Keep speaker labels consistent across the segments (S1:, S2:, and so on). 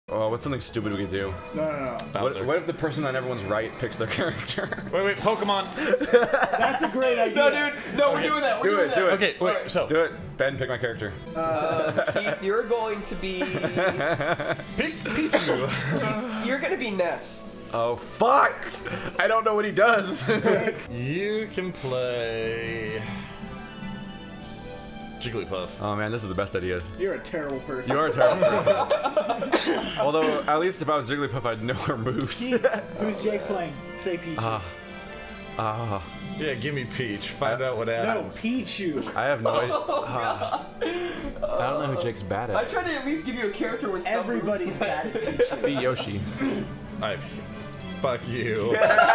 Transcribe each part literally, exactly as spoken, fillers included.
S1: Oh, what's something stupid we could do?
S2: No, no, no.
S1: What, what if the person on everyone's right picks their character?
S3: Wait, wait, Pokemon.
S2: That's a great idea.
S4: No, dude. No, we're doing that. We're
S1: Do
S4: doing
S1: it,
S4: that.
S1: do it.
S3: Okay, wait,
S4: Alright.
S3: so.
S1: Do it. Ben, pick my character.
S4: Uh, Keith, you're going to be.
S3: Pick Pichu.
S4: You're going to be Ness.
S1: Oh, fuck! I don't know what he does.
S3: You can play. Jigglypuff.
S1: Oh man, this is the best idea.
S2: You're a terrible person.
S1: You are a terrible person. Although, at least if I was Jigglypuff, I'd know her moves.
S2: Keith, who's Jake playing? Say Pichu.
S1: Ah. Ah.
S3: Yeah, give me Peach. Find out what
S2: no,
S3: happens.
S2: Pichu.
S1: I have no idea.
S4: Oh,
S1: Ah.
S4: God.
S1: I don't know who Jake's bad
S4: I
S1: at.
S4: tried to at least give you a character with some
S2: Everybody's
S4: moves.
S2: bad at Pichu.
S1: Be Yoshi.
S3: I. Fuck you.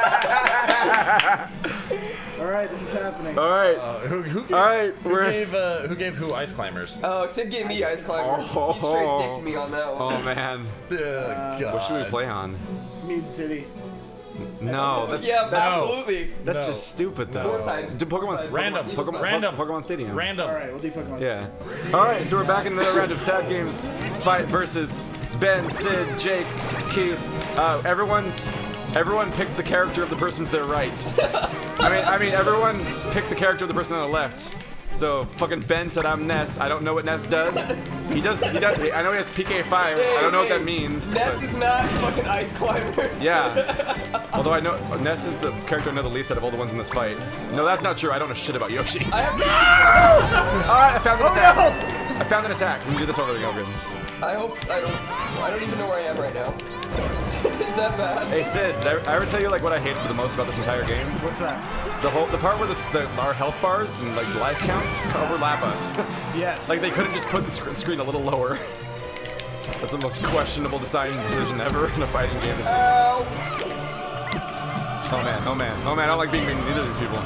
S2: Alright, this is happening.
S1: Alright.
S3: Uh, who, who gave,
S1: All right,
S3: who
S1: we're-
S3: gave uh, who gave who Ice Climbers?
S4: Oh, Sid gave me Ice Climbers.
S1: Oh.
S4: He straight dicked me on that one.
S1: Oh man.
S3: Uh, God.
S1: What should we play on?
S2: Mute City.
S1: No, that's
S4: yeah,
S3: no.
S4: absolutely.
S1: that's
S3: No.
S1: just stupid though.
S4: Poolside.
S1: Do Pokemon
S4: Poolside.
S3: Random.
S1: Pokemon, Pokemon,
S3: Random.
S1: Pokemon Stadium.
S3: Random.
S2: Alright, we'll do Pokemon.
S1: Yeah. Alright, so we're back in another round of Sad Games fight versus Ben, Sid, Jake, Keith. Uh, everyone everyone picked the character of the person to their right. I mean I mean everyone picked the character of the person on the left. So fucking Ben said I'm Ness. I don't know what Ness does. He does he does I know he has P K Fire. I don't know what that means.
S4: Ness
S1: but-
S4: is not fucking Ice Climbers.
S1: Yeah. Although I know Ness is the character I know the least out of all the ones in this fight. No, that's not true. I don't know shit about Yoshi.
S4: I have
S1: Alright, I found an
S2: Oh,
S1: attack.
S2: no!
S1: I found an attack. We can do this over again.
S4: I hope I don't. I don't even know where I am right now. Is that bad?
S1: Hey Sid, did I ever tell you like what I hated the most about this entire game?
S2: What's that?
S1: The whole the part where the, the our health bars and like life counts overlap us.
S2: Yes.
S1: Like they couldn't just put the sc screen a little lower. That's the most questionable design decision ever in a fighting game.
S4: Ow.
S1: Oh man, oh man, oh man! I don't like being mean to either of these people.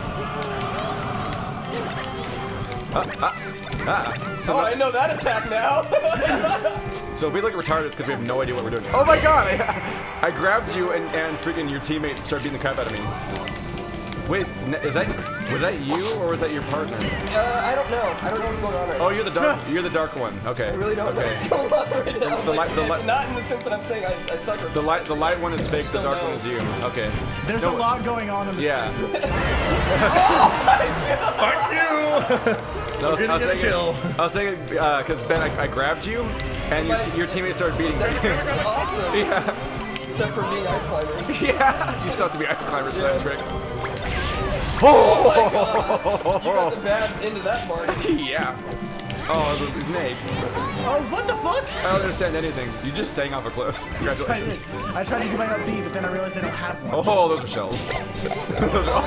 S1: Ah, ah, ah. So,
S4: Oh, I know that attack now.
S1: so if we look retarded, it's because we have no idea what we're doing. Oh my god! I, I grabbed you and, and freaking your teammate started beating the crap out of me. Wait, n- is that was that you or was that your partner?
S4: Uh, I don't know. I don't know what's going on right now.
S1: Oh, you're the dark. You're the dark one. Okay.
S4: I really don't know
S1: okay.
S4: what's going on right now.
S1: The light- the
S4: Like,
S1: light-
S4: not in the sense that I'm saying I, I suck or
S1: The
S4: something.
S1: light, the light one is fake. The
S4: Still
S1: dark
S4: no.
S1: one is you. Okay.
S2: There's
S1: No,
S2: a lot going on in this
S1: Yeah.
S3: Fuck you.
S1: No, I was, I was
S3: get a
S1: thinking,
S3: kill.
S1: I was thinking, because Ben, I, I grabbed you, and your, t your teammate started beating me.
S4: That's freaking awesome.
S1: Yeah.
S4: Except for being Ice Climbers.
S1: Yeah. You still have to be ice climbers for that trick.
S4: Oh my god. You got the bad end of that part.
S1: Yeah. Oh, his name.
S2: Oh, what the fuck?
S1: I don't understand anything. You just sang off a cliff.
S2: I did.
S1: Congratulations.
S2: I tried to do my own beat, but then I realized I don't have one.
S1: Oh, those are shells. Those are-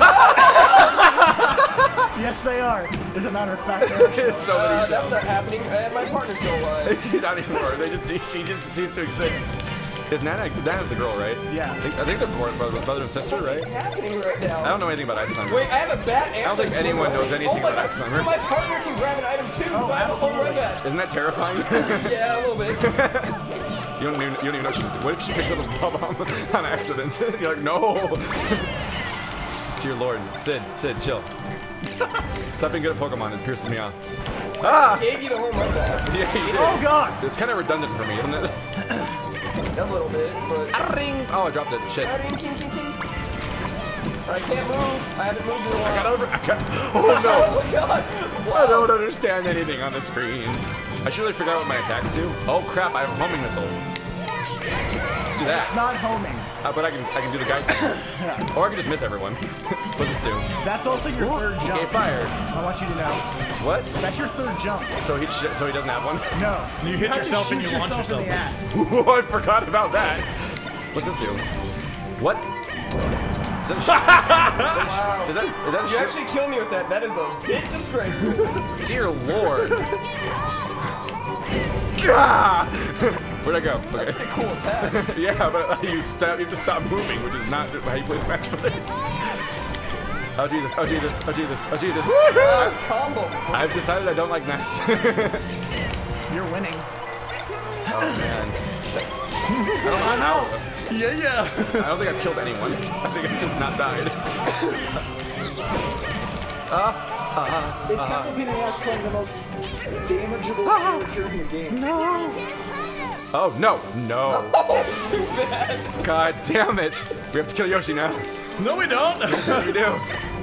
S2: Yes, they are. As a matter of fact, they are.
S1: It's so
S4: Uh,
S1: many
S4: that's
S1: shells.
S4: not happening, and my partner's still alive.
S1: Not anymore. They just she just ceased to exist. Is Nana? Nana's the girl, right?
S2: Yeah.
S1: I think, I think they're brother, brother and sister, right?
S4: What's happening right
S1: I
S4: now?
S1: don't know anything about ice climbers.
S4: Wait, I have a bat and
S1: I don't think
S4: a
S1: anyone
S4: boomerang.
S1: knows anything
S4: oh my
S1: about
S4: god.
S1: ice climbers.
S4: So my partner can grab an item too,
S2: Oh,
S4: so I have a home run
S2: absolutely.
S4: bat.
S1: Isn't that terrifying?
S4: Yeah, a little bit.
S1: You don't even, you don't even know she's. What if she picks up a bomb on accident? You're like, no. Dear Lord, Sid, Sid, chill. Stop being good at Pokemon. It pierces me off. Ah!
S4: I gave you the home run bat.
S1: Yeah, you did.
S2: Oh god!
S1: It's kind of redundant for me, isn't it?
S4: A little bit, but.
S1: Oh, I dropped it. Shit.
S4: King, king, king, king. I can't move. I haven't moved in a
S1: I
S4: while.
S1: got over. I got, oh
S4: Oh
S1: no!
S4: my god.
S1: I don't understand anything on the screen. I should really figure out what my attacks do. Oh crap! I have a homing missile. Let's do that.
S2: Not homing.
S1: Uh, but I can I can do the guy thing. Or I can just miss everyone. What's this do?
S2: That's also your third
S1: He
S2: jump.
S1: gave fire.
S2: I want you to know.
S1: What?
S2: That's your third jump.
S1: So he sh so he doesn't have one?
S2: No.
S3: You hit
S2: have to
S3: yourself and
S2: shoot
S3: you launch
S2: yourself in the ass.
S1: Oh, I forgot about that. What's this do? What? Is that a shield?
S4: Wow.
S1: Is that is that a
S4: You
S1: shield?
S4: actually killed me with that. That is a bit disgraceful.
S1: Dear Lord. Ah! Where'd I go?
S4: That's a
S1: Okay.
S4: pretty cool attack.
S1: Yeah, but uh, you stop. You have to stop moving, which is not how you play Smash Brothers. Oh Jesus! Oh Jesus! Oh Jesus! Oh Jesus!
S4: Uh, combo.
S1: I've decided I don't like Ness.
S2: You're winning.
S1: Oh man.
S2: Oh no!
S3: Yeah, yeah.
S1: I don't think I've killed anyone. I think I've just not died. Ah, ah,
S2: It's kind of a pain in the ass playing the most damageable character in the game.
S1: no. Oh, no. No.
S4: Oh, too bad.
S1: God damn it. We have to kill Yoshi now.
S3: No, we don't.
S1: We do.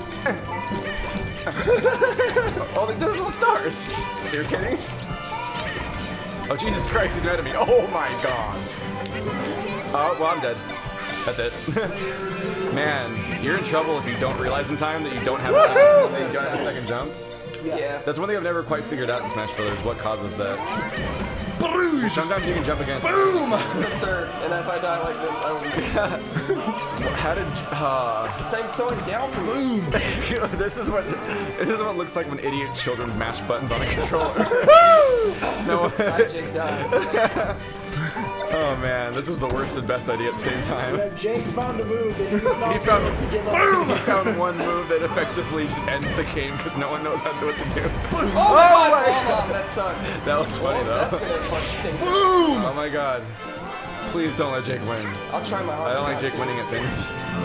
S1: Oh, there's little stars. It's irritating. Oh, Jesus Christ, he's mad at me. Oh, my God. Oh, well, I'm dead. That's it. Man, you're in trouble if you don't realize in time that you don't have a second, that you don't have a second jump.
S4: Yeah.
S1: That's one thing I've never quite figured out in Smash Brothers. What causes that? Sometimes you can jump against.
S3: Boom!
S4: Sir, and if I die like this, I will be sad.
S1: How did? Uh...
S4: It's like throwing down from boom.
S1: This is what this is what it looks like when idiot children mash buttons on a controller. No.
S4: Jake died.
S1: Oh man, this was the worst and best idea at the same time.
S2: Yeah, Jake found a move that he was not
S1: He found,
S2: able to give up.
S1: boom! He found one move that effectively just ends the game because no one knows how to do what to do.
S4: Oh my
S1: Oh
S4: god,
S1: my
S4: oh,
S1: God.
S4: that sucked.
S1: That was funny
S4: That's
S1: though.
S4: gonna fuck things up.
S3: Boom!
S1: Oh my God. Please don't let Jake win.
S4: I'll try my
S1: I
S4: hardest.
S1: don't like
S4: not
S1: Jake
S4: to.
S1: winning at things.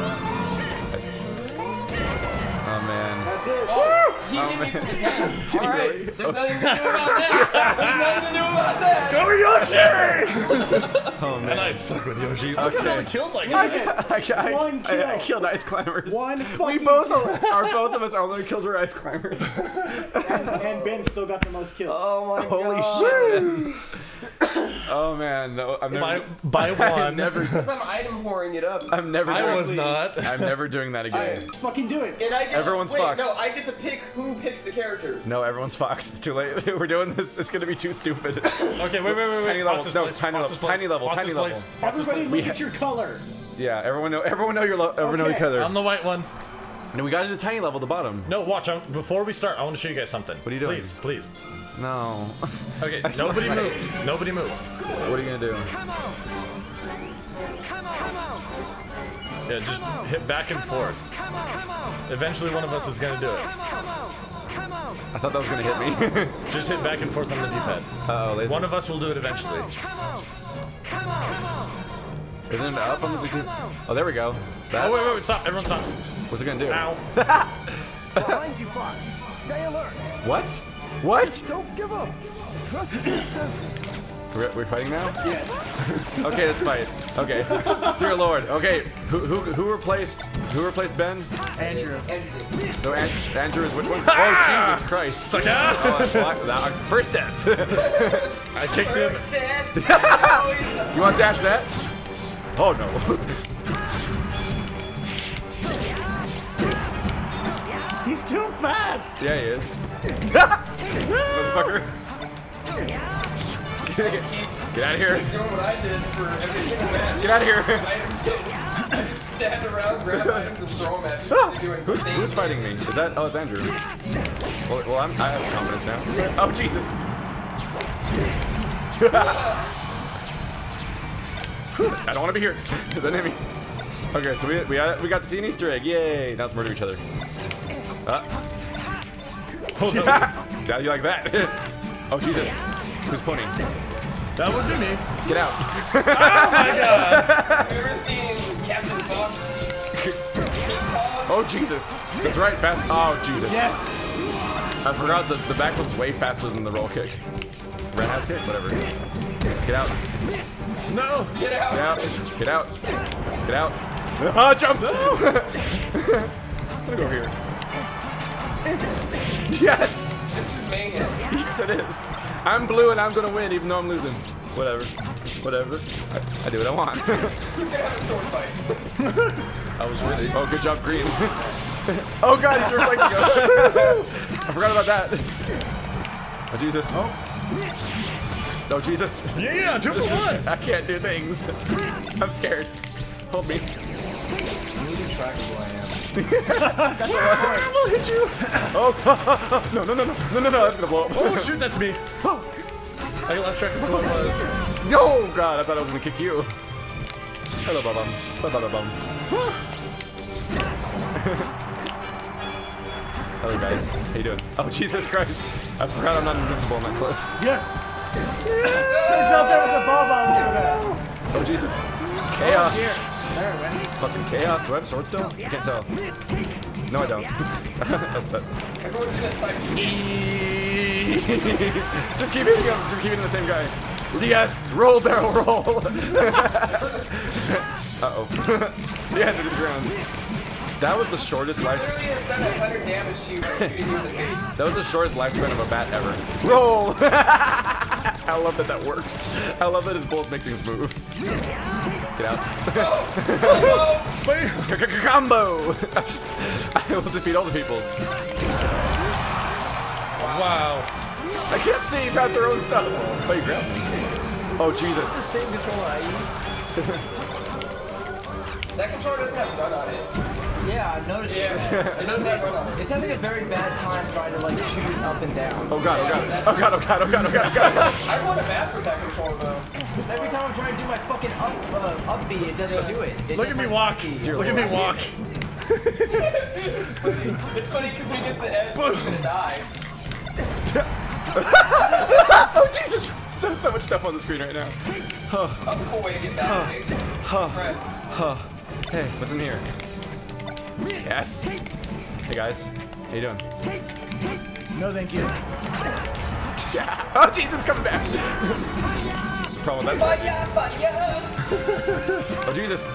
S1: Oh man.
S2: That's it.
S4: Oh, he
S1: Oh,
S4: hit me
S1: man.
S4: from his hand.
S1: Did he
S4: Alright,
S1: really?
S4: there's nothing to do about that. There's nothing to do about that.
S3: Go Yoshi!
S1: Oh man.
S3: And I suck with Yoshi. Look at all the kills I
S1: I,
S3: get.
S1: I, I,
S2: One
S1: I, I
S2: kill.
S1: killed ice climbers.
S2: One
S1: we
S2: fucking
S1: both
S2: kill.
S1: are, are both of us. Our only kills were ice climbers.
S2: And, and Ben still got the most kills.
S4: Oh my
S1: Holy
S4: god.
S1: shit! Oh man, no, I'm never.
S3: By, by
S1: I'm
S3: one.
S1: never.
S4: Because I'm item whoring it up.
S1: I'm never.
S3: I
S1: doing,
S3: was not.
S1: I'm never doing that again.
S2: Fucking do it.
S4: And I get
S1: Everyone's
S4: to, wait,
S1: fucked.
S4: no, I get to pick who picks the characters.
S1: No, everyone's fucked. It's too late. We're doing this. It's gonna be too stupid.
S3: Okay, wait, wait, wait, wait.
S1: Tiny level.
S3: Fox's
S1: No,
S3: place,
S1: tiny
S3: Fox's
S1: level.
S3: place,
S1: Tiny level.
S3: Fox's
S1: Tiny
S3: place,
S1: level.
S3: Fox's
S2: Everybody
S3: place.
S2: look at your color.
S1: Yeah, everyone know. Everyone know your. Lo everyone know your
S2: Okay.
S1: color.
S3: I'm the white one.
S1: No, we got to the tiny level, the bottom.
S3: No, watch. I, before we start, I want to show you guys something.
S1: What are you doing?
S3: Please, please.
S1: No.
S3: Okay,
S1: I just wanna
S3: nobody
S1: fight.
S3: move. Nobody move.
S1: What are you gonna do?
S5: Come on! Come on! Come on!
S3: Yeah, just hit back and forth.
S5: Come on! Come on!
S3: Eventually, one of us is gonna do it.
S5: Come on! Come on!
S1: I thought that was gonna hit me.
S3: Just hit back and forth on the D-pad.
S1: Uh oh, lasers.
S3: One of us will do it eventually.
S5: Come on! Come on!
S1: Isn't it up on the big? Oh, there we go. That.
S3: Oh wait, wait, wait! Stop! Everyone, stop!
S1: What's it gonna do?
S3: Ow!
S5: Behind you, Fox! Stay alert!
S1: What? What?
S5: Don't give up!
S1: We're, we're fighting now?
S2: Yes.
S1: Okay, let's fight. Okay. Dear Lord. Okay. Who who who replaced who replaced Ben?
S2: Andrew.
S1: So An Andrew is which one? Oh Jesus Christ!
S3: Suck
S1: Oh,
S3: out!
S1: that's block- that- first death.
S3: I kicked him.
S4: First dead.
S1: You want to dash that? Oh no.
S2: He's too fast.
S1: Yeah, he is. Motherfucker. Get out of here.
S4: Doing what I did for every single match.
S1: Get out of here.
S4: Items hit. Just stand around, grab items, and throw them at me. They do
S1: Who's,
S4: insane
S1: who's fighting me? Is that? Oh, it's Andrew. Well, well I'm, I have confidence now. Oh, Jesus. I don't want to be here. Is that enemy? Okay, so we we got we got to see an Easter egg. Yay! Now let's murder each other. Uh.
S3: Hold on.
S1: How do you like that? Oh Jesus! Who's pony?
S3: That would be me.
S1: Get out!
S3: Oh my god!
S4: Have you ever seen Captain Fox? King Kong?
S1: Oh Jesus! That's right. Fast. Oh Jesus!
S2: Yes.
S1: I forgot the the back one's way faster than the roll kick. Roundhouse kick, whatever. Get out!
S3: No!
S4: Get out.
S1: Get out! Get out! Get out! Ah, jump! I'm gonna go over here. Yes!
S4: This is mayhem.
S1: Yes, it is. I'm blue and I'm gonna win even though I'm losing. Whatever. Whatever. I, I do what I want.
S4: Who's gonna have a sword fight?
S1: I was really. Oh, good job, green. Oh god, he's reflecting. I forgot about that. Oh Jesus. Oh. Oh Jesus.
S3: Yeah, two for
S1: This is-
S3: one!
S1: I can't do things. I'm scared. Hold me.
S4: Losing track of who I am.
S1: I will hit you. Oh no no no no no no no! That's gonna blow up.
S3: Oh shoot, that's me! I lost track of who I was.
S1: No god, I thought I was gonna kick you. Hello, bum bum bum bum. Hello guys, how you doing? Oh Jesus Christ! I forgot I'm not invincible on that cliff.
S2: Yes. Turns out there was a ball bomb over there.
S1: Oh Jesus! Chaos!
S2: Here. There it went.
S1: Fucking chaos! Do I have a sword still? I can't tell. No, I don't. That's bad.
S4: Everyone do that side.
S1: Just keep hitting him. Just keep hitting the same guy. Yes, roll barrel roll. Uh-oh. Yes, it did the ground. That was the shortest lifespan.
S4: Literally has done one hundred damage to you by shooting you in the face.
S1: That was the shortest lifespan of a bat ever. Roll! I love that that works. I love that his bullets make things move. Get out. Combo! I just, I will defeat all the peoples.
S3: Wow.
S1: I can't see past their own stuff. Oh, you grabbed me. Oh, Jesus.
S4: It's the same controller I use. That controller doesn't have run on it.
S2: Yeah, I've noticed
S4: Yeah,
S2: it.
S4: it doesn't have run on it.
S2: It's having a very bad time trying to like choose up and down.
S1: Oh god, oh god, oh god, oh god, oh god, oh god, oh god.
S4: I want a match with that controller though.
S2: Because every time I'm trying to do my fucking up uh, up B, it doesn't do it. It
S3: Look
S2: does
S3: at me
S2: my
S3: walk.
S2: key.
S3: Look at me walk.
S4: It's funny. It's funny because we get the edge, we're gonna die.
S1: Oh Jesus! There's so much stuff on the screen right now. Huh.
S4: That was a cool way to get back.
S1: Huh.
S4: Press.
S1: Huh. Hey, what's in here? Yes. Hey guys, how you doing?
S2: No, thank you.
S1: Yeah. Oh Jesus, coming back. What's the problem with that?
S4: Fire, fire.
S1: Oh Jesus.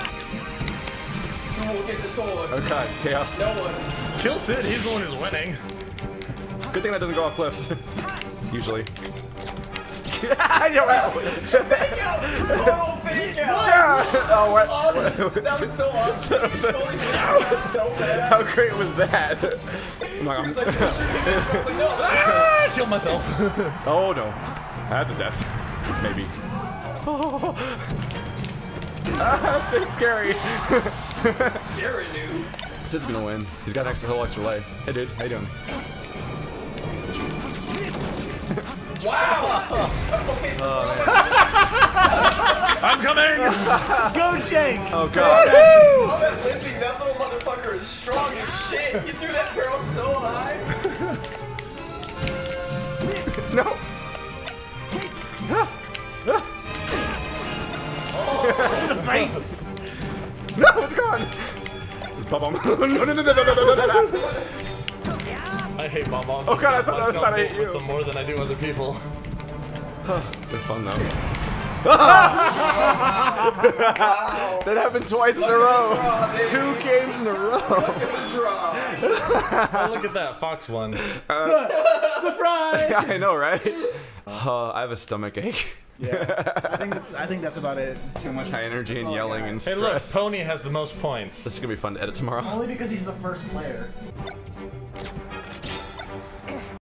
S4: Who will get the sword?
S1: Oh god, chaos.
S4: No one.
S3: Kill Sid, he's the one who's winning.
S1: Good thing that doesn't go off cliffs. Usually. Yo, ow.
S4: Fake out! Total fake out!
S1: Yeah. Oh what?
S4: Awesome. That was so awesome. You totally fake out so bad.
S1: How great was that? I'm like,
S4: It's like, I was like, no.
S3: Ah, kill myself.
S1: oh no, that's a death. Maybe. Oh. Ah, Sid's scary.
S4: Scary, dude.
S1: Sid's gonna win. He's got an extra whole extra life. Hey dude, how you doing?
S4: Wow! Okay, so
S3: I'm coming.
S2: Go, Jake!
S1: Oh god.
S4: I'm at limping. That little motherfucker is strong as shit. You threw that barrel so high.
S1: No.
S2: In the face!
S1: No, it's gone. It's bum no, no, no, no, no, no, no, no, no, no.
S3: I hate bomb bombs.
S1: Oh god, I thought, I thought I hate you.
S3: Them more than I do other people.
S1: They're fun though. That happened twice in a row. Two games in a row.
S4: Look at the draw.
S3: Oh, look at that Fox one.
S2: Surprise!
S1: I know, right? Uh, I have a stomach ache.
S2: Yeah, I think that's, I think that's about it.
S1: Too much high energy and
S2: all I
S1: yelling
S2: got.
S1: and
S3: Hey, look,
S1: stress.
S3: Pony has the most points.
S1: This is gonna be fun to edit tomorrow.
S2: Only because he's the first player.